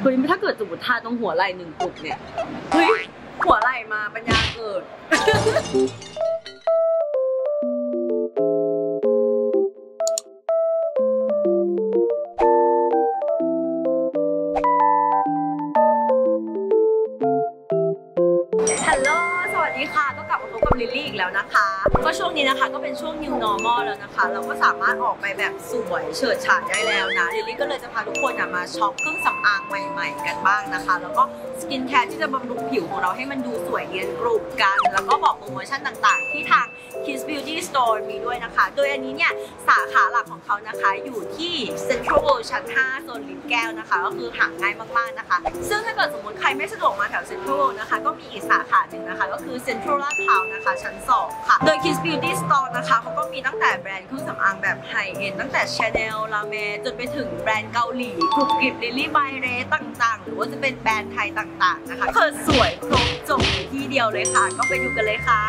เฮ้ยถ้าเกิดสมมติทาตรงหัวไหล่หนึ่งกลุ่มเนี่ยเฮ้ยหัวไหล่มาปัญญาเกิดฮัลโหลสวัสดีค่ะก็กลับมาพบกับลิลลี่อีกแล้วนะคะก็ช่วงนี้นะคะก็เป็นช่วง New Normal แล้วนะคะเราก็สามารถออกไปแบบสวยเฉิดฉายได้แล้วนะลิลลี่ก็เลยจะพาทุกคนมาช็อปเครื่องสำอางใหม่ๆกันบ้างนะคะแล้วก็สกินแคร์ที่จะบำรุงผิวของเราให้มันดูสวยเนียนกรุบกันแล้วก็บอกโปรโมชั่นต่างๆที่ทาง Kiss Beauty Store มีด้วยนะคะโดยอันนี้เนี่ยสาขาหลักของเขานะคะอยู่ที่ Central World ชั้น 5 โซนลิ้นแก้วนะคะก็คือหาง่ายมากๆนะคะซึ่งถ้าเกิดสมมติใครไม่สะดวกมาแถว Central World นะคะก็มีอีกสาขาหนึ่งนะคะก็คือ Central ลาดพร้าวนะคะชั้น 2 ค่ะโดย Kiss Beauty Store นะคะเขาก็มีตั้งแต่แบรนด์เครื่องสำอางแบบไฮเอ็นตั้งแต่ Chanel ลาเมจนไปถึงแบรนด์เกาหลีกรุบกริบลิลลี่ไบเรสต่างๆหรือว่าจะเป็นแบรนด์ไทยต่างๆนะคะคือสวยครบจบในที่เดียวเลยค่ะก็ไปดูกันเลยค่ะ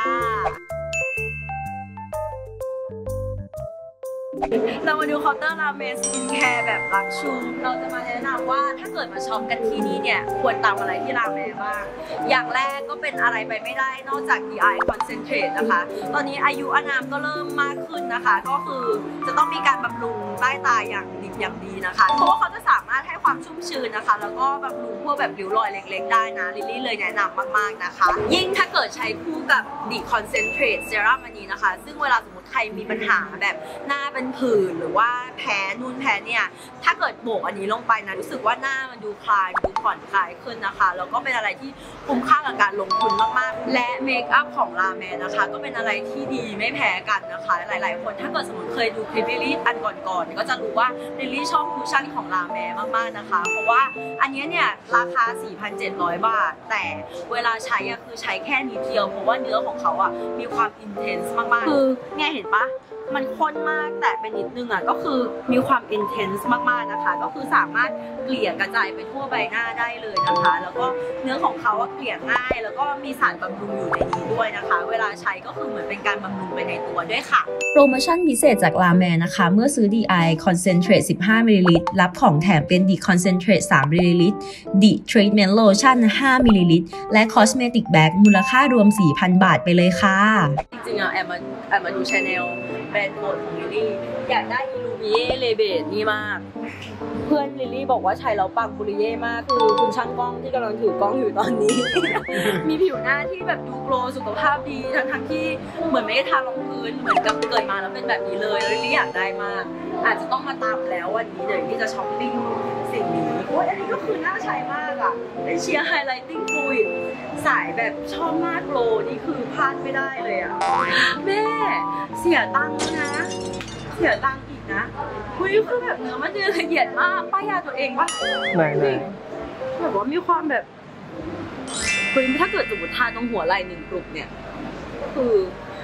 เรามาดูเคาน์เตอร์ราเมนสกินแคร์แบบลักชูเราจะมาแนะนำว่าถ้าเกิดมาช็อปกันที่นี่เนี่ยควรตามอะไรที่ราเมนบ้างอย่างแรกก็เป็นอะไรไปไม่ได้นอกจาก DI Concentrate นะคะตอนนี้อายุอานามก็เริ่มมากขึ้นนะคะก็คือจะต้องมีการบำรุงใต้ตาอย่างดีนะคะเพราะว่าเขาจะสามารถให้ความชุ่มชื้นนะคะแล้วก็บำรุงพวกแบบริ้วรอยเล็กๆได้นะลิลลี่เลยแนะนำมากๆนะคะยิ่งถ้าเกิดใช้คู่กับ The Concentrate Serum อันนี้นะคะซึ่งเวลาสมมติใครมีปัญหาแบบหน้าเป็นผื่นหรือว่าแพ้นู่นแพ้เนี่ยถ้าเกิดโบกอันนี้ลงไปนะรู้สึกว่าหน้ามันดูคลายดูผ่อนคลายขึ้นนะคะแล้วก็เป็นอะไรที่คุ้มค่ากับการลงทุนมากๆและเมคอัพของราเมนนะคะก็เป็นอะไรที่ดีไม่แพ้กันนะคะหลายๆคนถ้าเกิดสมมติเคยดูคลิปลิลลี่อันก่อนๆก็จะรู้ว่าลิลลี่ชอบคูชั่นของราเมนมากๆนะคะเพราะว่าอันนี้เนี่ยราคา 4,700 บาทแต่เวลาใช้คือใช้แค่นิดเดียวเพราะว่าเนื้อของเขามีความอินเทนส์มากๆคือเนี่ยเห็นปะมันข้นมากแต่เป็นนิดนึงก็คือมีความอินเทนส์มากๆนะคะก็คือสามารถเกลี่ยกระจายไปทั่วใบหน้าได้เลยนะคะแล้วก็เนื้อของเขาเกลี่ยง่ายแล้วก็มีสารบำรุงอยู่ในนี้ด้วยนะคะเวลาใช้ก็คือเหมือนเป็นการบำรุงไปในตัวด้วยค่ะโปรโมชั่นพิเศษจากลาแมนนะคะเมื่อซื้อ DI Concentrate 15 มลลิลิตรรับของแถมเป็น The Concentrate 3 มลลิลิตร The Treatment Lotion 5 มลลิลิตรและ Cosmetic Bag มูลค่ารวม 4,000 บาทไปเลยค่ะจริงๆแอบมาดู Chanel แบรนด์โปรดของลิลลี่อยากได้ Illuminae Rebate นี่มากเพื่อนลิลลี่บอกว่าใช้แล้วปังบุริเย่มากคือคุณช่างกล้องที่กำลังถือกล้องอยู่ตอนนี้ มีผิวหน้าที่แบบดูโกลว์สุขภาพดีทั้งที่เหมือนไม่ได้ทารองพื้นเหมือนกับเกิดมาแล้วเป็นแบบนี้เลยลิลลี่อยากได้มากอาจจะต้องมาตามแล้ววันนี้เดี๋ยวที่จะช้อปปิ้งสิ่งนี้โอ้ยอันนี้ก็คือน่าใช้มากเป็นเชียร์ไฮไลท์ติ้งฟลูอิดสายแบบชอบมากโกลว์นี่คือพลาดไม่ได้เลยแม่เสียตังค์นะเสียตังค์อีกนะคุยคือแบบเนื้อมันจะละเอียดมากป้ายยาตัวเองปะไม่แบบว่ามีความแบบคุยถ้าเกิดสมมติทาตรงหัวไหล่หนึ่งกลุ่มเนี่ยคือ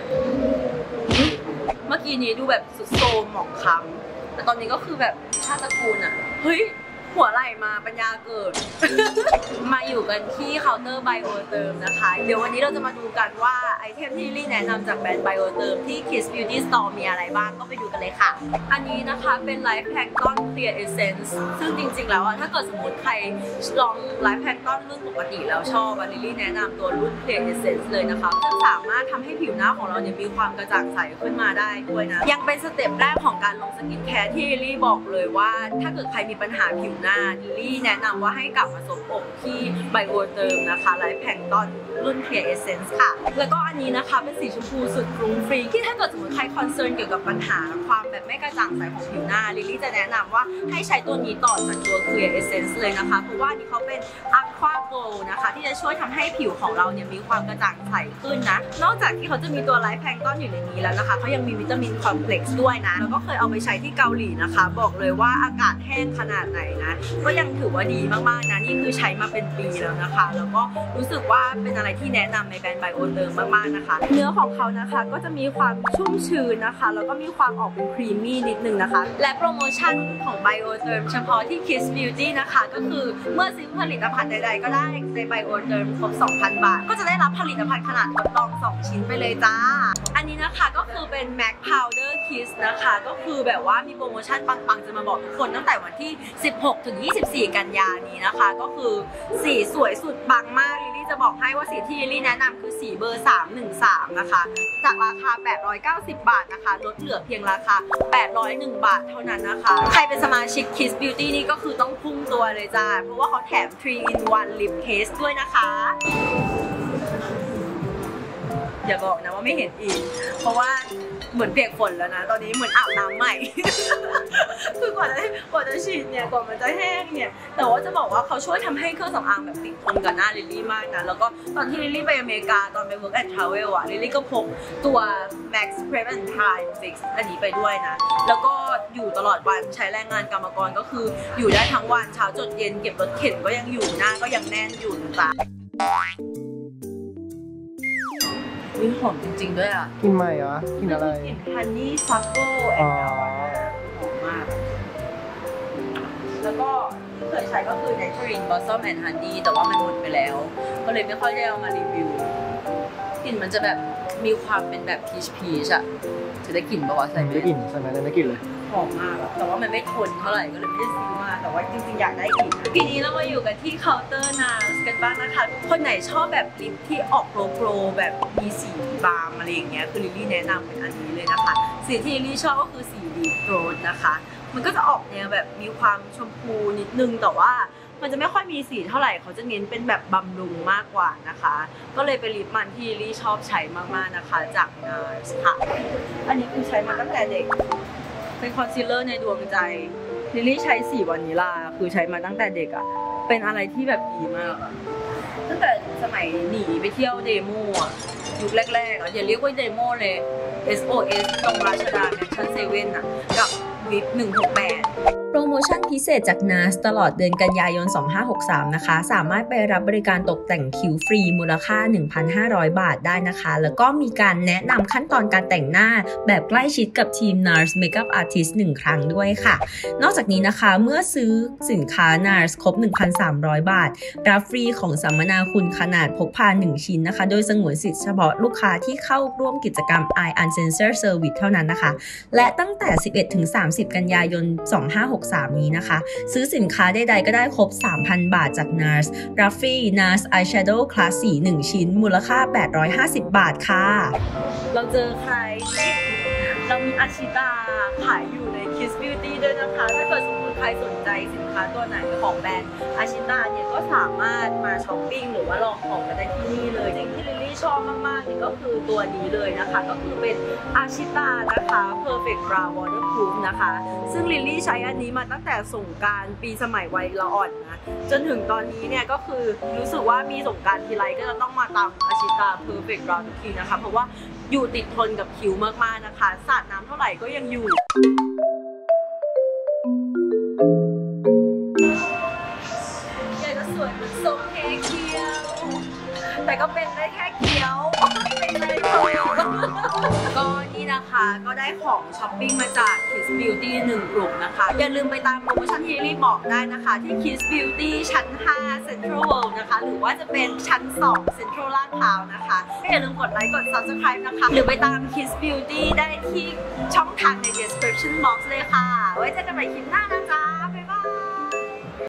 เมื่อกี้นี้ดูแบบสุดโทรมหมองคล้ำแต่ตอนนี้ก็คือแบบชาติตระกูลเฮ้ยหัวไหล่มาปัญญาเกิด มาอยู่กันที่เคาน์เตอร์ไบโอเติมนะคะเดี๋ยววันนี้เราจะมาดูกันว่าไอเทมที่ลิลลี่แนะนำจากแบรนด์ไบโอเติมที่ Kiss Beauty Store มีอะไรบ้างก็ไปดูกันเลยค่ะอันนี้นะคะเป็น Life Plankton Clear Essence ซึ่งจริงๆแล้วถ้าเกิดสมมติใครลอง Life Plankton รุ่นปกติแล้วชอบลิลลี่แนะนำตัวรุ่น Clear Essence เลยนะคะซึ่งสามารถทำให้ผิวหน้าของเราเนี่ยมีความกระจ่างใสขึ้นมาได้ด้วยนะยังเป็นสเต็ปแรกของการลงสกินแคร์ที่ลิลลี่บอกเลยว่าถ้าเกิดใครมีปัญหาผิวหน้าลิลลี่แนะนำว่าให้กลับมาสวมอกที่ไบโอเติมนะคะไลฟ์แพลงก์ตอนรุ่น Clear Essence ค่ะแล้วก็อันนี้นะคะเป็นสีชมพูสุดฟรุ้งฟรีที่ถ้าเกิดสมมติใครคอนเซิร์นเกี่ยวกับปัญหาความแบบไม่กระจ่างใสของผิวหน้าลิลลี่จะแนะนำว่าให้ใช้ตัวนี้ต่อจากตัว Clear Essence เลยนะคะเพราะว่านี่เขาเป็น Aqua Glow นะคะที่จะช่วยทำให้ผิวของเราเนี่ยมีความกระจ่างใสขึ้นนะนอกจากที่เขาจะมีตัวไลฟ์แพลงก์ตอนอยู่ในนี้แล้วนะคะเขายังมีวิตามินคอมเพล็กซ์ด้วยนะแล้วก็เคยเอาไปใช้ที่เกาหลีนะคะบอกเลยว่าอากาศแห้งขนาดไหนนะก็ยังถือว่าดีมากๆนะนี่คือใช้มาเป็นปีแล้วนะคะแล้วก็รู้สึกว่าเป็นอะไรอะไรที่แนะนำในแบรนด์ไบโอเทอร์มากๆนะคะเนื้อของเขานะคะก็จะมีความชุ่มชื้นนะคะแล้วก็มีความออกเป็นครีมมี่นิดนึงนะคะและโปรโมชั่นของไบโอเทอร์เฉพาะที่ Kiss Beauty นะคะก็คือเมื่อซื้อผลิตภัณฑ์ใดๆก็ได้ในไบโอเทอร์ครบ 2,000 บาทก็จะได้รับผลิตภัณฑ์ขนาดทดลอง2 ชิ้นไปเลยจ้าอันนี้นะคะก็คือเป็น MAC Powder Kiss นะคะก็คือแบบว่ามีโปรโมชั่นปังๆจะมาบอกทุกคนตั้งแต่วันที่16 ถึง 24 กันยายนนี้นะคะก็คือสีสวยสุดปังมากลิลลี่จะบอกให้ว่าสีที่ลิลลี่แนะนำคือสีเบอร์ 313 นะคะจากราคา890 บาทนะคะลดเหลือเพียงราคา801 บาทเท่านั้นนะคะใครเป็นสมาชิก Kiss Beauty นี่ก็คือต้องพุ่งตัวเลยจ้าเพราะว่าเขาแถม 3-in-1 Lip Case ด้วยนะคะอย่าบอกนะว่าไม่เห็นอีกเพราะว่าเหมือนเปียกฝนแล้วนะตอนนี้เหมือนอาบน้ำใหม่ คือกว่าจะฉีดเนี่ยกว่ามันจะแห้งเนี่ยแต่ว่าจะบอกว่าเขาช่วยทำให้เครื่องสำอางแบบติดทนกับหน้าลิลลี่มากนะแล้วก็ตอนที่ลิลลี่ไปอเมริกาตอนไป work and travel อะลิลลี่ก็พกตัว Max Prep and Prime Fix อันนี้ไปด้วยนะแล้วก็อยู่ตลอดวันใช้แรงงานกรรมกรก็คืออยู่ได้ทั้งวันเช้าจนเย็นเก็บรถเข็นก็ยังอยู่หน้าก็ยังแน่นอยู่จ้ะวิหอมจริงๆด้วยอ่ะกินใหม่เหรอกินอะไรกลิ่นฮันนี่ซัฟเฟิลแอนด์หอมมากแล้วก็ที่เคยใช้ก็คือ Nectarine Blossom and Honey แต่ว่ามันหมดไปแล้วก็เลยไม่ค่อยได้เอามารีวิวกลิ่นมันจะแบบมีความเป็นแบบพีชอะจะได้กลิ่นปะวะใส่ไหมได้กลิ่นใช่ไหมได้กลิ่นเลยหอมมากแต่ว่ามันไม่ทนเท่าไหร่ก็เลยไม่ได้ซื้อมาแต่ว่าจริงๆอยากได้กลิ่นทีนี้เรามาอยู่กันที่เคาน์เตอร์นาสกันบ้างนะคะคนไหนชอบแบบลิปที่ออกโกลว์แบบมีสีบาล์มอะไรอย่างเงี้ยคือลิลลี่แนะนำเป็นอันนี้เลยนะคะสีที่ลิลลี่ชอบก็คือสีดีโกลด์นะคะมันก็จะออกแนวแบบมีความชมพูนิดนึงแต่ว่ามันจะไม่ค่อยมีสีเท่าไหร่เขาจะเน้นเป็นแบบบำรุงมากกว่านะคะก็เลยเป็นลิปมันที่ลิลลี่ชอบใช้มากๆนะคะจากนาสค่ะอันนี้คือใช้มาตั้งแต่เด็กเป็นคอนซีลเลอร์ในดวงใจลิลลี่ใช้สีวานิลาคือใช้มาตั้งแต่เด็กอ่ะเป็นอะไรที่แบบดีมากตั้งแต่สมัยหนีไปเที่ยวเดโมอ่ะยุคแรกๆอ่ะอย่าเรียกว่าเดโมเลย SOS ตรงราชดาแมนชั่นเซเว่นอ่ะกับวิป168 โปรโมชั่นพิเศษจาก NARS ตลอดเดือนกันยายน 2563 นะคะสามารถไปรับบริการตกแต่งคิ้วฟรีมูลค่า 1,500 บาทได้นะคะแล้วก็มีการแนะนำขั้นตอนการแต่งหน้าแบบใกล้ชิดกับทีม NARS Makeup Artist 1 ครั้งด้วยค่ะนอกจากนี้นะคะเมื่อซื้อสินค้า NARS ครบ 1,300 บาทรับฟรีของสัมมนาคุณขนาดพกพา1 ชิ้นนะคะโดยสงวนสิทธิเฉพาะลูกค้าที่เข้าร่วมกิจกรรม Eye Uncensored Service เท่านั้นนะคะและตั้งแต่ 11-30 กันยายน 2563 นี้นะคะซื้อสินค้าใดๆก็ได้ครบ 3,000 บาทจาก NARS รับฟรี NARS Eyeshadow Class 4 1 ชิ้นมูลค่า 850 บาทค่ะเราเจอใครเรามีอาชิตาขายอยู่ใน Kiss Beauty ด้วยนะคะถ้าเกิดสมมติใครสนใจสินค้าตัวไหนของแบรนด์อาชิตาเนี่ยก็สามารถมาช้อปปิ้งหรือว่าลองของกันได้ที่นี่เลยสิ่งที่ลิลลี่ชอบมากๆนี่ก็คือตัวนี้เลยนะคะก็คือเป็นอาชิตานะคะ Perfect Brow Waterproof นะคะซึ่งลิลลี่ใช้อันนี้มาตั้งแต่สงกรานต์ปีสมัยวัยละอ่อนนะจนถึงตอนนี้เนี่ยก็คือรู้สึกว่ามีสงกรานต์ทีไรก็จะต้องมาตามอาชิตา Perfect Brow ทุกทีนะคะเพราะว่าอยู่ติดทนกับคิ้วมากๆนะคะสาดน้ำเท่าไหร่ก็ยังอยู่อยากจะสวยเหมือนทรงเคียวแต่ก็เป็นได้แค่เคี้ยวเป็นอะไรก็นี่นะคะก็ได้ของช้อปปิ้งมาจาก Kiss Beauty 1 กลุ่มนะคะอย่าลืมไปตามโปรโมชั่นที่รีบบอกได้นะคะที่ Kiss Beauty ชั้น 5 Central World นะคะหรือว่าจะเป็นชั้น 2 Central ลาดพร้าวนะคะอย่าลืมกดไลค์กด Subscribe นะคะหรือไปตาม Kiss Beauty ได้ที่ช่องทางใน description box เลยค่ะไว้เจอกันใหม่คลิปหน้านะจ๊ะ